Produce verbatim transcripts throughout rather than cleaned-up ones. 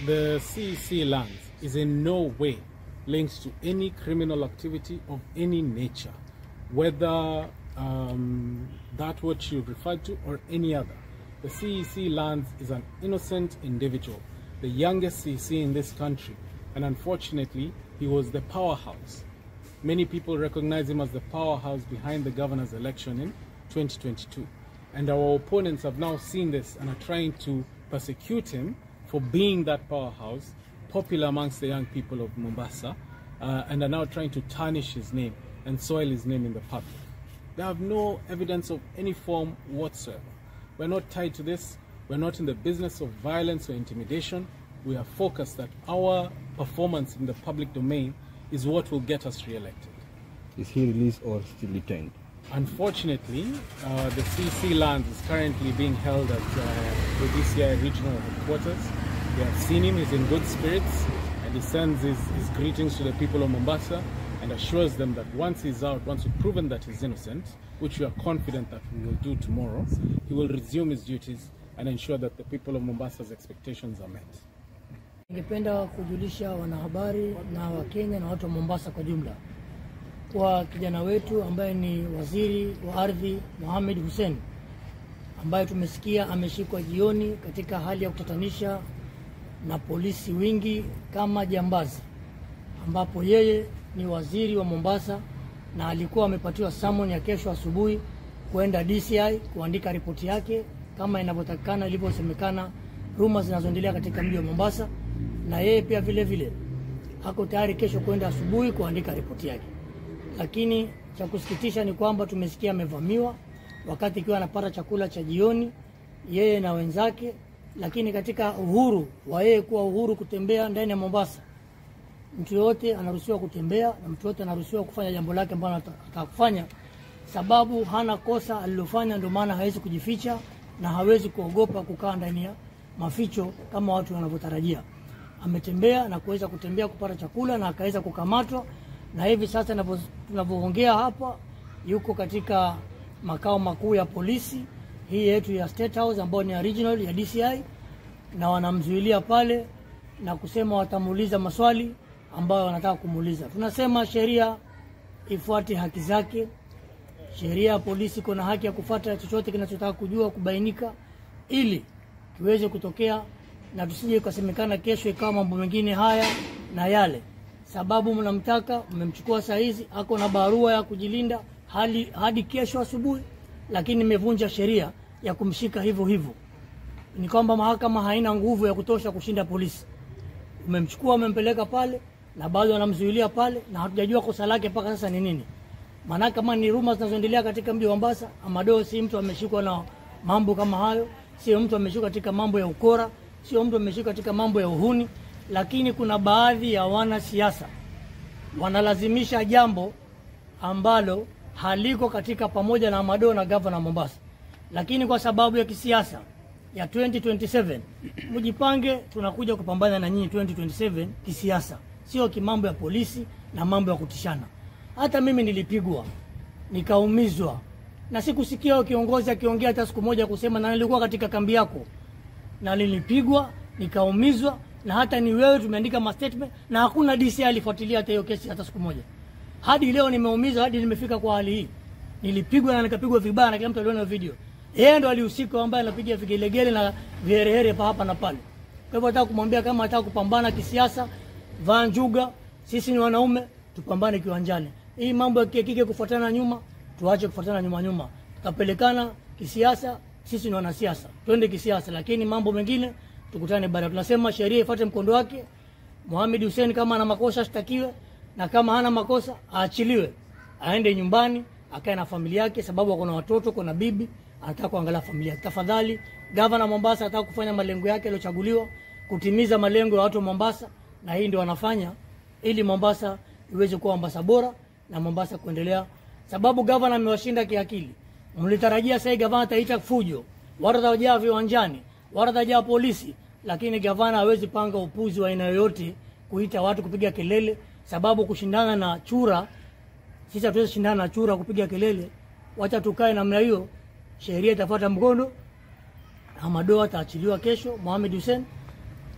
the C E C lands is in no way linked to any criminal activity of any nature, whether um, that what you referred to or any other. The C E C lands is an innocent individual, the youngest C E C in this country, and unfortunately, he was the powerhouse. Many people recognize him as the powerhouse behind the governor's election in twenty twenty-two. And our opponents have now seen this and are trying to persecute him for being that powerhouse, popular amongst the young people of Mombasa, uh, and are now trying to tarnish his name and soil his name in the public. They have no evidence of any form whatsoever. We're not tied to this. We're not in the business of violence or intimidation. We are focused that our performance in the public domain is what will get us re-elected. Is he released or still detained? Unfortunately, uh, the C E C land is currently being held at uh, the D C I regional headquarters. We have seen him, he's in good spirits, and he sends his, his greetings to the people of Mombasa and assures them that once he's out, once we've proven that he's innocent, which we are confident that we will do tomorrow, he will resume his duties and ensure that the people of Mombasa's expectations are met. Ningependa kujulisha wanahabari na Wakenya na watu wa Mombasa kwa jumla kwa kijana wetu ambaye ni waziri wa ardhi Mohhamed Hussein, ambaye tumesikia ameshikwa jioni katika hali ya kutatanisha na polisi wingi kama jambazi, ambapo yeye ni waziri wa Mombasa na alikuwa amepatiwa summon ya kesho asubuhi kwenda D C I kuandika ripoti yake kama inavyotakana ilivyosemekana rumors zinazoendelea katika mji wa Mombasa, na yeye pia vile vile hako tayari kesho kwenda asubuhi kuandika ripoti yake. Lakini cha kusikitisha ni kwamba tumesikia amevamiwa wakati ikiwa anapata chakula cha jioni yeye na wenzake, lakini katika uhuru wa yeye kuwa uhuru kutembea ndani ya Mombasa, mtu yote anaruhusiwa kutembea na mtu yote anaruhusiwa kufanya jambo lake ambalo anataka kufanya, sababu hana kosa alilofanya, ndio maana hawezi kujificha na hawezi kuogopa kukaa ndani ya maficho kama watu wanavyotarajia. Ametembea na kuweza kutembea kupata chakula na akaweza kukamatwa, na hivi sasa tunavyoongea hapa yuko katika makao makuu ya polisi hii yetu ya State House ambayo ni original ya D C I, na wanamzuilia pale na kusema watamuuliza maswali ambayo wanataka kumuuliza. Tunasema sheria ifuate haki zake. Sheria ya polisi kuna haki ya kufuata chochote kinachotaka kujua kubainika ili kiweze kutokea, na tusije kusemekana kesho ikawa mambo mengine haya na yale, sababu mnamtaka mmemchukua saa hizi ako na barua ya kujilinda hadi hadi kesho asubuhi, lakini nimevunja sheria ya kumshika hivyo hivyo. Ni kwamba mahakama haina nguvu ya kutosha kushinda polisi. Umemchukua umempeleka pale na bado anamzuilia pale na hatujajua kosa lake mpaka sasa ni nini. Maana kama ni rumors zinazoendelea katika mji wa Mombasa, Amado si mtu ameshikwa na mambo kama hayo, sio mtu ameshikwa katika mambo ya ukora, sio mtu ameshikwa katika mambo ya uhuni, lakini kuna baadhi ya wanasiasa wanalazimisha jambo ambalo haliko katika pamoja na Amado na governor Mombasa. Lakini kwa sababu ya kisiasa ya twenty twenty-seven, mjipange, tunakuja kupambana na nyinyi twenty twenty-seven kisiasa, sio kimambo ya polisi na mambo ya kutishana. Hata mimi nilipigwa, nikaumizwa, na sikusikia kiongozi akiongea hata siku moja kusema na nilikuwa katika kambi yako, na nilipigwa, nikaumizwa, na hata ni wewe tumeandika ma statement na hakuna D C I alifuatilia hata hiyo kesi hata siku moja. Hadi leo nimeumizwa, hadi nimefika kwa hali hii. Nilipigwa na nikapigwa vibaya na kila mtu aliona video. Yeye ndo alihusika ambaye anapiga vigelegele na viherehere pa hapa na pale. Kwa hivyo nataka kumwambia kama anataka kupambana kisiasa, vaa njuga, sisi ni wanaume, tupambane kiwanjani. Hii mambo ya kike kufuatana nyuma, tuache kufuatana nyuma nyuma. Tutapelekana kisiasa, sisi ni wanasiasa. Twende kisiasa, lakini mambo mengine tukutane baadaye. Tunasema sheria ifuate mkondo wake. Mohhamed Hussein kama ana makosa ashtakiwe, na kama hana makosa aachiliwe. Aende nyumbani, akae na familia yake, sababu kuna watoto, kuna bibi, anataka kuangalia familia. Tafadhali, governor Mombasa anataka kufanya malengo yake aliyochaguliwa, kutimiza malengo ya watu wa Mombasa, na hii ndio wanafanya ili Mombasa iweze kuwa Mombasa bora na Mombasa kuendelea. Sababu governor amewashinda kiakili. Mlitarajia sasa governor ataita fujo, watu watajaa viwanjani, watu watajaa polisi, lakini governor hawezi panga upuzi wa aina yoyote kuita watu kupiga kelele, sababu kushindana na chura, sisi hatuwezi shindana na chura kupiga kelele. Wacha tukae namna hiyo, sheria itafuata mkondo. Amado ataachiliwa kesho, Mohhamed Hussein,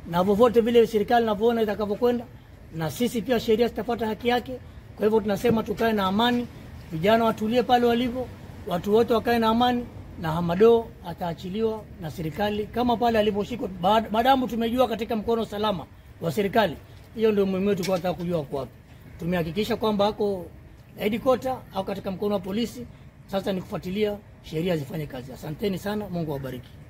na vovote vile serikali inavyoona itakavyokwenda, na sisi pia sheria zitapata haki yake. Kwa hivyo tunasema tukae na amani, vijana watulie pale walivyo, watu wote wakae na amani, na Hamado ataachiliwa na serikali kama pale aliposhikwa, maadamu tumejua katika mkono salama wa serikali. Hiyo ndio muhimu wetu kwa kujua kwa wapi. Tumehakikisha kwamba hako headquarter au katika mkono wa polisi. Sasa ni kufuatilia sheria zifanye kazi. Asanteni sana, Mungu awabariki.